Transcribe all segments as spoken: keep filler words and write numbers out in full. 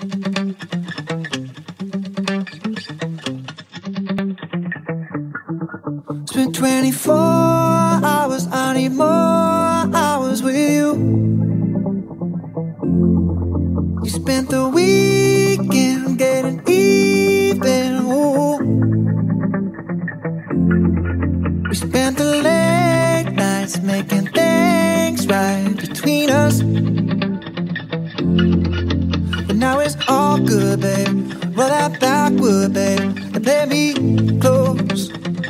It's been twenty-four hours, I need more hours with you. You spent the weekend getting even, ooh. We spent the late nights making things right between us. But now it's all good, babe. Roll that Backwood, babe, and play me close.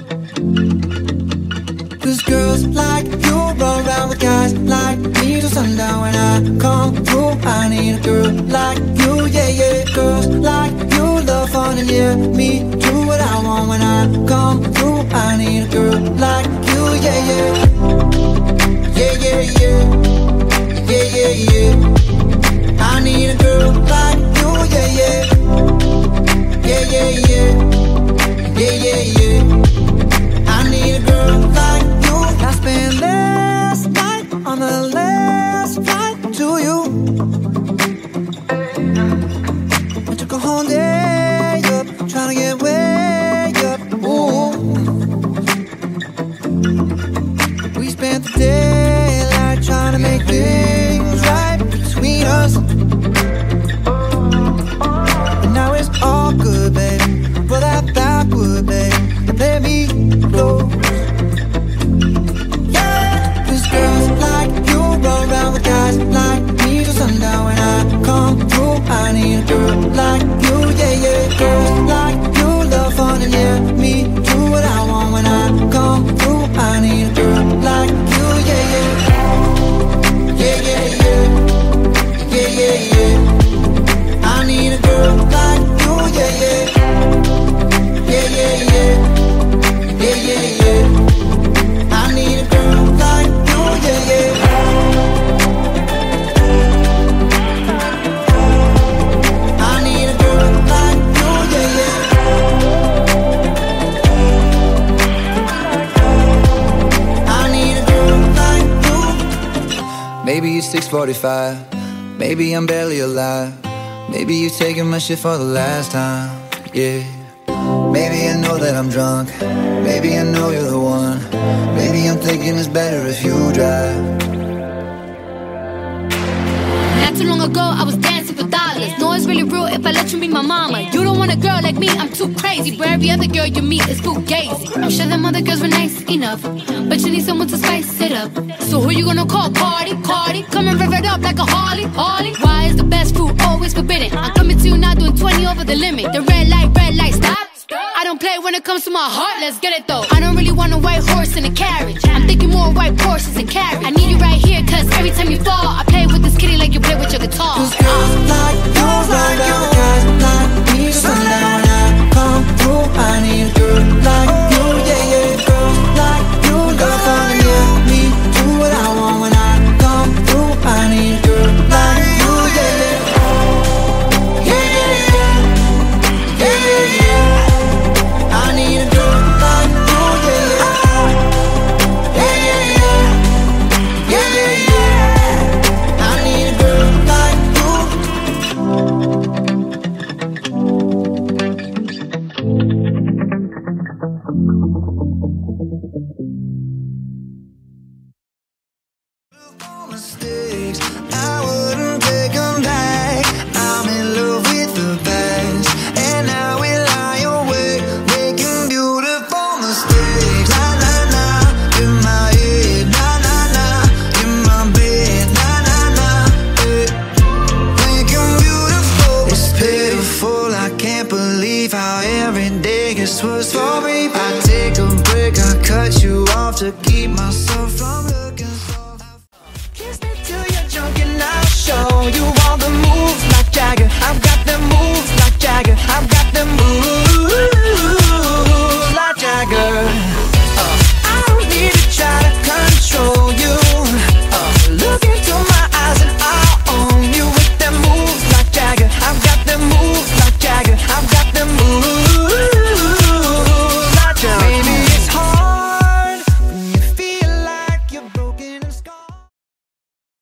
Cause girls like you run around with guys like me till sundown. When I come through, I need a girl like you, yeah, yeah. Girls like you love fun and yeah, me do what I want. When I come through, I need a girl like you, yeah, yeah. Yeah, yeah, yeah. Yeah, yeah, yeah. I need a girl like you, yeah, yeah. Yeah, yeah, yeah. Yeah, yeah, yeah. I need a girl like you. I spent last night on the last flight to you. I took a whole day up, trying to get way up, ooh. We spent the daylight trying to make things right between us. But now it's all good, baby. Roll that Backwood, babe, and play me close. Yeah, cause girls like you roll around with guys like me till sundown. When I come through, I need a girl like you, yeah, yeah. Girls like you love fun and yeah, me do what I want. When I come through, I need a girl like you, yeah, yeah. Yeah, yeah, yeah. Yeah, yeah, yeah. I need a girl like you, yeah, yeah. Yeah, yeah, yeah. Yeah, yeah, yeah. I need a girl like you, yeah, yeah. I need a girl like you, yeah, yeah. I need a girl like you. Maybe it's six forty-five. Maybe I'm barely alive. Maybe you're taking my shit for the last time, yeah. Maybe I know that I'm drunk. Maybe I know you're the one. Maybe I'm thinking it's better if you drive. Not too long ago, I was dancing for dollars. No, it's really real if I let you be my mama. You don't want a girl like me, I'm too crazy. Where every other girl you meet is fugazi. I'm sure them other girls were nice enough, but you need someone to spice it up. So who you gonna call? Cardi, Cardi. Come and rev it up like a Harley, Harley. Why is the best fruit always forbidden? I'm coming to you now doing twenty over the limit. The red light, red light, stop. I don't play when it comes to my heart, let's get it though. I don't really want a white horse in a carriage. I'm thinking more white horses and carriage. I need you right here, cause every time you fall, I play with this kitty like you play with your guitar. Cause girls like you run around with guys like me till sundown. When I come through, I need a girl like you, yeah, yeah. Girls like you love fun and yeah, me do what I want. When I come through, I need a girl like you, yeah, yeah. Yeah, yeah, yeah. Yeah, yeah, yeah. I need a girl like you, yeah, yeah. Yeah, yeah, yeah. Yeah, yeah, yeah. I need a girl like you. Mistakes, I wouldn't take them back. I'm in love with the past, and now we lie awake, making beautiful mistakes. Na na na, in my head, na na na, in my bed, na na na, eh. Making beautiful. It's pitiful, I can't believe how every day gets worse for me. I take a break, I cut you off to keep